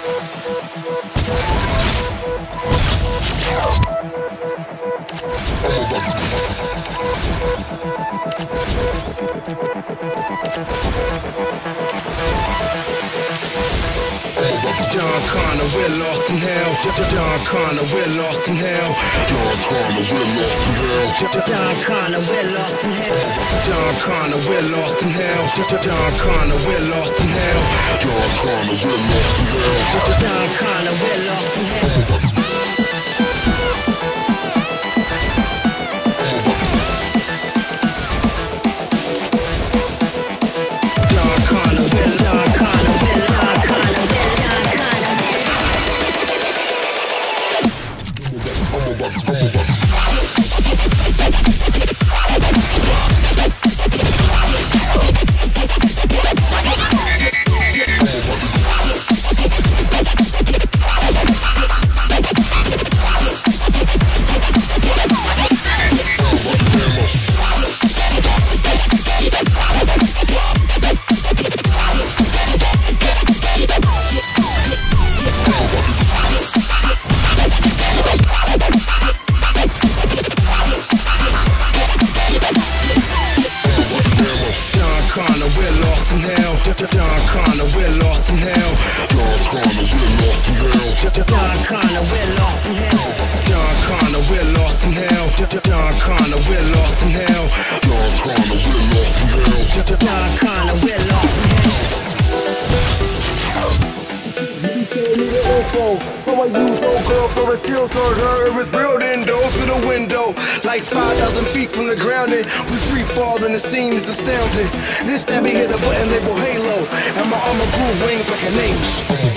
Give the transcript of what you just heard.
John Connor, we're lost in hell. John Connor, we're lost in hell. John Connor, we're lost in hell. John Connor, we're lost in hell. John Connor, we're lost in hell. John Connor, we're lost in hell. John Connor, we're lost in hell. John Connor, we're lost in hell. John Connor, we're lost in hell. John Connor, we're lost in hell. John Connor, we're lost in hell. John Connor, we're lost in hell. John Connor, we're lost in hell. John Connor, we're lost in hell. John Connor, we're lost in hell. You can't need an info, so I use no girl for a shield towards her. It was real then, though, through the window. Like 5,000 feet from the ground, and we free fall, and the scene is astounding. This time we hit a button labeled Halo, and my armor grew wings like an angel.